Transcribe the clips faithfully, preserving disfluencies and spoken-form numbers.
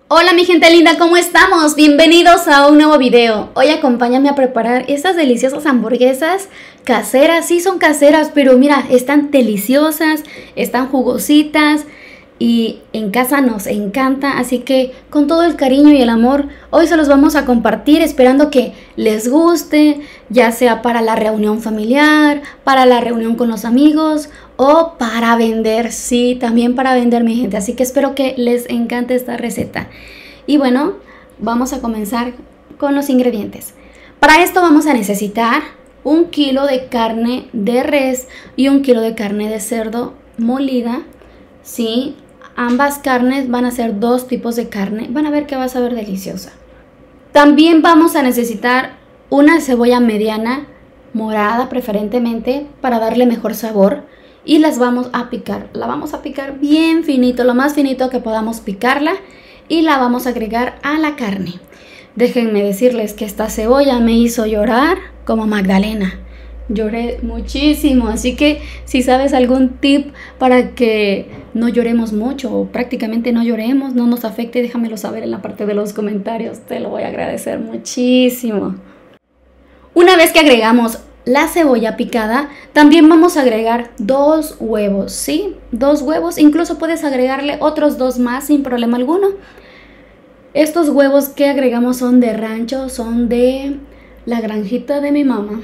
Hola mi gente linda, ¿cómo estamos? Bienvenidos a un nuevo video. Hoy acompáñame a preparar estas deliciosas hamburguesas caseras. Sí son caseras, pero mira, están deliciosas, están jugositas y en casa nos encanta. Así que con todo el cariño y el amor, hoy se los vamos a compartir esperando que les guste, ya sea para la reunión familiar, para la reunión con los amigos o para vender. Sí, también para vender mi gente, así que espero que les encante esta receta. Y bueno, vamos a comenzar con los ingredientes. Para esto vamos a necesitar un kilo de carne de res y un kilo de carne de cerdo molida. Sí, ambas carnes van a ser dos tipos de carne, van a ver que va a saber deliciosa. También vamos a necesitar una cebolla mediana, morada preferentemente, para darle mejor sabor. Y las vamos a picar, la vamos a picar bien finito, lo más finito que podamos picarla, y la vamos a agregar a la carne. Déjenme decirles que esta cebolla me hizo llorar como Magdalena. Lloré muchísimo, así que si sabes algún tip para que no lloremos mucho o prácticamente no lloremos, no nos afecte, déjamelo saber en la parte de los comentarios, te lo voy a agradecer muchísimo. Una vez que agregamos la cebolla picada, también vamos a agregar dos huevos, ¿sí? Dos huevos, incluso puedes agregarle otros dos más sin problema alguno. Estos huevos que agregamos son de rancho, son de la granjita de mi mamá.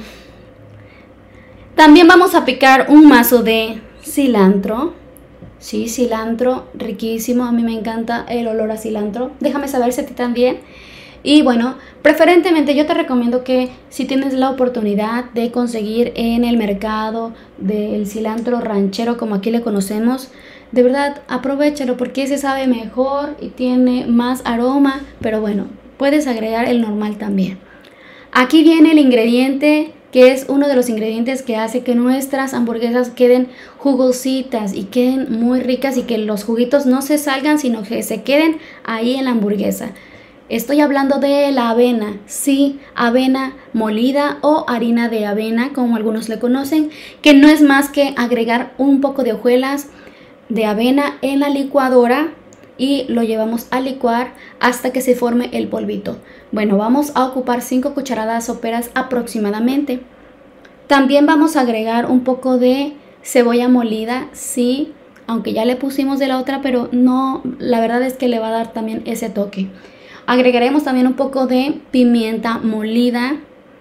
También vamos a picar un mazo de cilantro. Sí, cilantro, riquísimo, a mí me encanta el olor a cilantro. Déjame saber si a ti también. Y bueno, preferentemente yo te recomiendo que si tienes la oportunidad de conseguir en el mercado del cilantro ranchero, como aquí le conocemos, de verdad aprovéchalo porque ese sabe mejor y tiene más aroma, pero bueno, puedes agregar el normal también. Aquí viene el ingrediente que es uno de los ingredientes que hace que nuestras hamburguesas queden jugositas y queden muy ricas y que los juguitos no se salgan, sino que se queden ahí en la hamburguesa. Estoy hablando de la avena, sí, avena molida o harina de avena, como algunos le conocen, que no es más que agregar un poco de hojuelas de avena en la licuadora y lo llevamos a licuar hasta que se forme el polvito. Bueno, vamos a ocupar cinco cucharadas soperas aproximadamente. También vamos a agregar un poco de cebolla molida, sí, aunque ya le pusimos de la otra, pero no, la verdad es que le va a dar también ese toque. Agregaremos también un poco de pimienta molida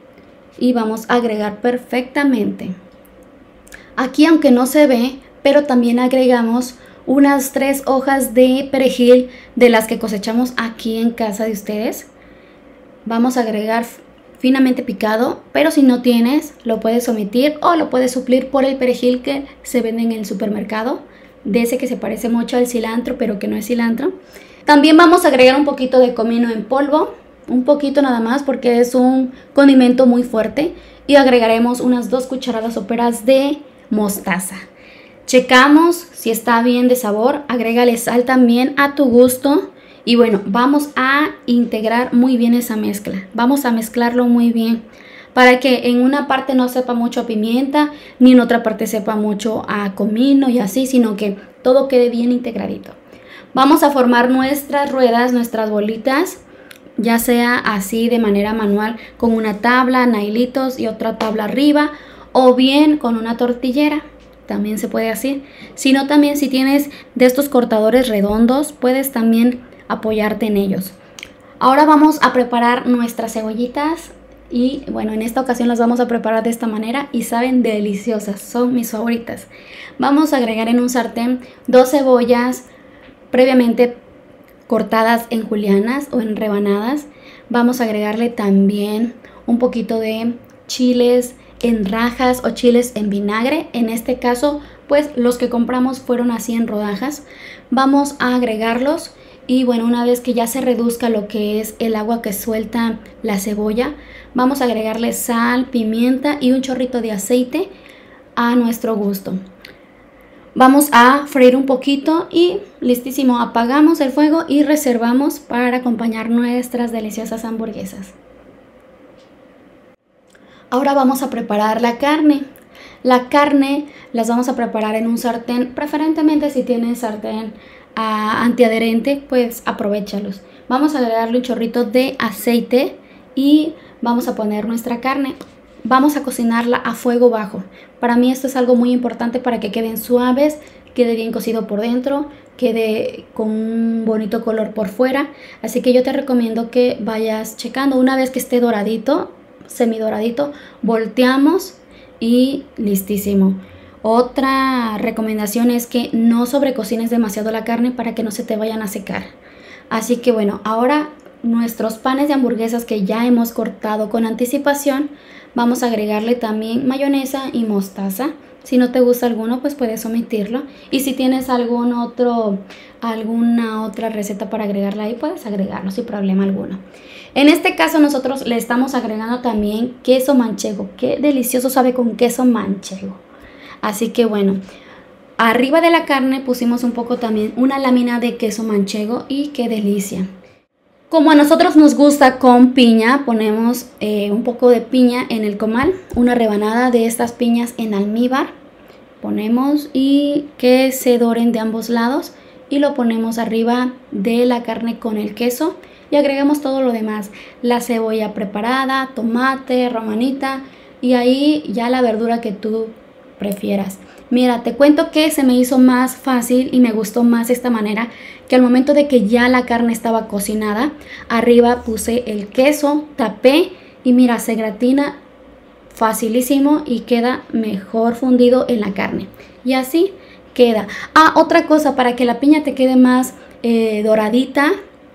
y vamos a agregar perfectamente. Aquí aunque no se ve, pero también agregamos unas tres hojas de perejil de las que cosechamos aquí en casa de ustedes. Vamos a agregar finamente picado, pero si no tienes, lo puedes omitir o lo puedes suplir por el perejil que se vende en el supermercado, de ese que se parece mucho al cilantro, pero que no es cilantro. También vamos a agregar un poquito de comino en polvo, un poquito nada más porque es un condimento muy fuerte. Y agregaremos unas dos cucharadas soperas de mostaza. Checamos si está bien de sabor, agrégale sal también a tu gusto. Y bueno, vamos a integrar muy bien esa mezcla, vamos a mezclarlo muy bien para que en una parte no sepa mucho a pimienta, ni en otra parte sepa mucho a comino y así, sino que todo quede bien integradito. Vamos a formar nuestras ruedas, nuestras bolitas, ya sea así de manera manual con una tabla, nailitos y otra tabla arriba, o bien con una tortillera, también se puede así. Sino también si tienes de estos cortadores redondos, puedes también apoyarte en ellos. Ahora vamos a preparar nuestras cebollitas y bueno, en esta ocasión las vamos a preparar de esta manera y saben deliciosas, son mis favoritas. Vamos a agregar en un sartén dos cebollas previamente cortadas en julianas o en rebanadas. Vamos a agregarle también un poquito de chiles en rajas o chiles en vinagre. En este caso, pues los que compramos fueron así en rodajas. Vamos a agregarlos y bueno, una vez que ya se reduzca lo que es el agua que suelta la cebolla, vamos a agregarle sal, pimienta y un chorrito de aceite a nuestro gusto. Vamos a freír un poquito y listísimo, apagamos el fuego y reservamos para acompañar nuestras deliciosas hamburguesas. Ahora vamos a preparar la carne. La carne las vamos a preparar en un sartén, preferentemente si tienes sartén uh, antiadherente, pues aprovéchalos. Vamos a agregarle un chorrito de aceite y vamos a poner nuestra carne. Vamos a cocinarla a fuego bajo. Para mí esto es algo muy importante para que queden suaves, quede bien cocido por dentro, quede con un bonito color por fuera. Así que yo te recomiendo que vayas checando. Una vez que esté doradito, semidoradito, volteamos y listísimo. Otra recomendación es que no sobrecocines demasiado la carne para que no se te vayan a secar. Así que bueno, ahora nuestros panes de hamburguesas que ya hemos cortado con anticipación, vamos a agregarle también mayonesa y mostaza. Si no te gusta alguno, pues puedes omitirlo. Y si tienes algún otro, alguna otra receta para agregarla ahí, puedes agregarlo sin problema alguno. En este caso nosotros le estamos agregando también queso manchego. Qué delicioso sabe con queso manchego. Así que bueno, arriba de la carne pusimos un poco también una lámina de queso manchego y qué delicia. Como a nosotros nos gusta con piña, ponemos eh, un poco de piña en el comal, una rebanada de estas piñas en almíbar. Ponemos y que se doren de ambos lados y lo ponemos arriba de la carne con el queso y agregamos todo lo demás. La cebolla preparada, tomate, romanita y ahí ya la verdura que tú prefieras. Mira, te cuento que se me hizo más fácil y me gustó más esta manera, que al momento de que ya la carne estaba cocinada, arriba puse el queso, tapé y mira, se gratina facilísimo y queda mejor fundido en la carne. Y así queda. Ah, otra cosa, para que la piña te quede más eh, doradita,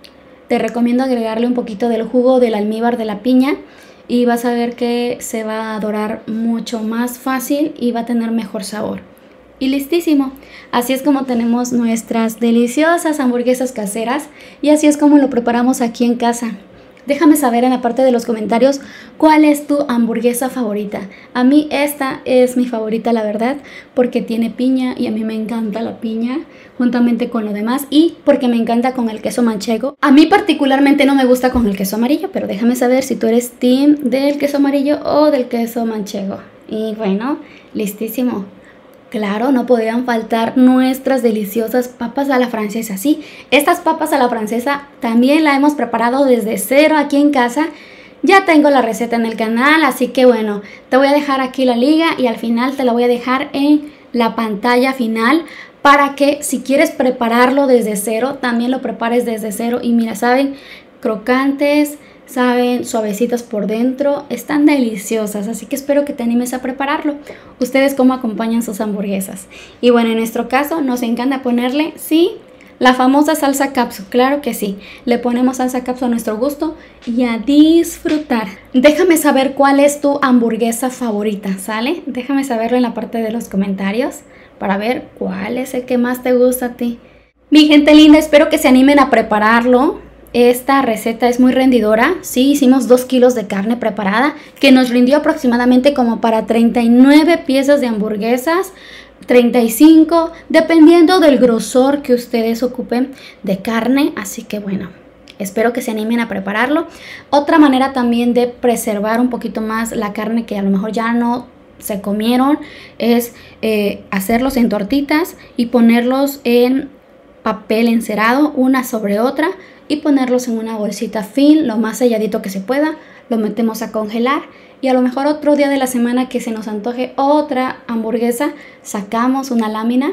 te recomiendo agregarle un poquito del jugo del almíbar de la piña. Y vas a ver que se va a dorar mucho más fácil y va a tener mejor sabor. Y listísimo. Así es como tenemos nuestras deliciosas hamburguesas caseras y así es como lo preparamos aquí en casa. Déjame saber en la parte de los comentarios cuál es tu hamburguesa favorita. A mí esta es mi favorita, la verdad, porque tiene piña y a mí me encanta la piña juntamente con lo demás y porque me encanta con el queso manchego. A mí particularmente no me gusta con el queso amarillo, pero déjame saber si tú eres team del queso amarillo o del queso manchego. Y bueno, listísimo. Claro, no podían faltar nuestras deliciosas papas a la francesa. Sí, estas papas a la francesa también la hemos preparado desde cero aquí en casa. Ya tengo la receta en el canal, así que bueno, te voy a dejar aquí la liga y al final te la voy a dejar en la pantalla final para que si quieres prepararlo desde cero, también lo prepares desde cero. Y mira, saben, crocantes, saben, suavecitas por dentro, están deliciosas, así que espero que te animes a prepararlo. Ustedes cómo acompañan sus hamburguesas. Y bueno, en nuestro caso nos encanta ponerle, sí, la famosa salsa capsu, claro que sí. Le ponemos salsa capsu a nuestro gusto y a disfrutar. Déjame saber cuál es tu hamburguesa favorita, ¿sale? Déjame saberlo en la parte de los comentarios para ver cuál es el que más te gusta a ti. Mi gente linda, espero que se animen a prepararlo. Esta receta es muy rendidora. Sí, hicimos dos kilos de carne preparada que nos rindió aproximadamente como para treinta y nueve piezas de hamburguesas, treinta y cinco, dependiendo del grosor que ustedes ocupen de carne. Así que bueno, espero que se animen a prepararlo. Otra manera también de preservar un poquito más la carne que a lo mejor ya no se comieron es eh, hacerlos en tortitas y ponerlos en papel encerado una sobre otra y ponerlos en una bolsita fin, lo más selladito que se pueda. Lo metemos a congelar y a lo mejor otro día de la semana que se nos antoje otra hamburguesa, sacamos una lámina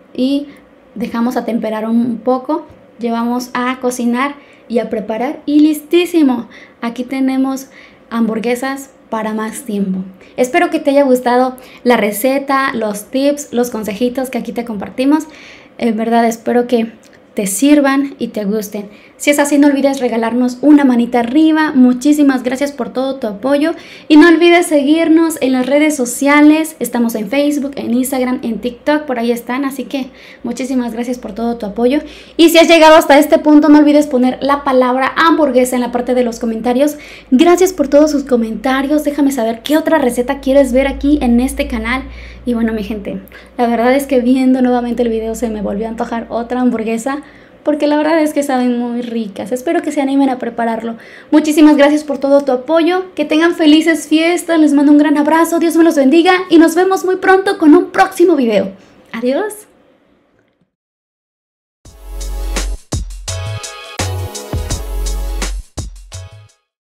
y dejamos a temperar un poco, llevamos a cocinar y a preparar y listísimo. Aquí tenemos hamburguesas para más tiempo. Espero que te haya gustado la receta, los tips, los consejitos que aquí te compartimos. En verdad espero que te sirvan y te gusten. Si es así, no olvides regalarnos una manita arriba. Muchísimas gracias por todo tu apoyo y no olvides seguirnos en las redes sociales. Estamos en Facebook, en Instagram, en TikTok, por ahí están, así que muchísimas gracias por todo tu apoyo. Y si has llegado hasta este punto, no olvides poner la palabra hamburguesa en la parte de los comentarios. Gracias por todos sus comentarios. Déjame saber qué otra receta quieres ver aquí en este canal. Y bueno, mi gente, la verdad es que viendo nuevamente el video se me volvió a antojar otra hamburguesa, porque la verdad es que saben muy ricas. Espero que se animen a prepararlo. Muchísimas gracias por todo tu apoyo. Que tengan felices fiestas. Les mando un gran abrazo. Dios me los bendiga y nos vemos muy pronto con un próximo video. Adiós.